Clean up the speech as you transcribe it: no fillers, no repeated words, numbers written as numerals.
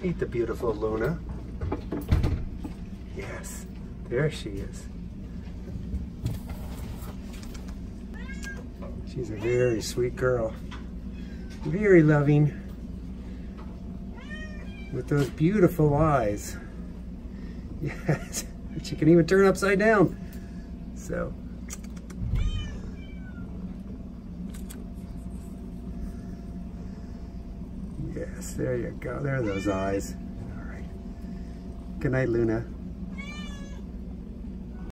Meet the beautiful Luna. Yes, there she is. She's a very sweet girl. Very loving. With those beautiful eyes. Yes, she can even turn upside down. So. Yes, there you go. There are those eyes. All right. Good night, Luna.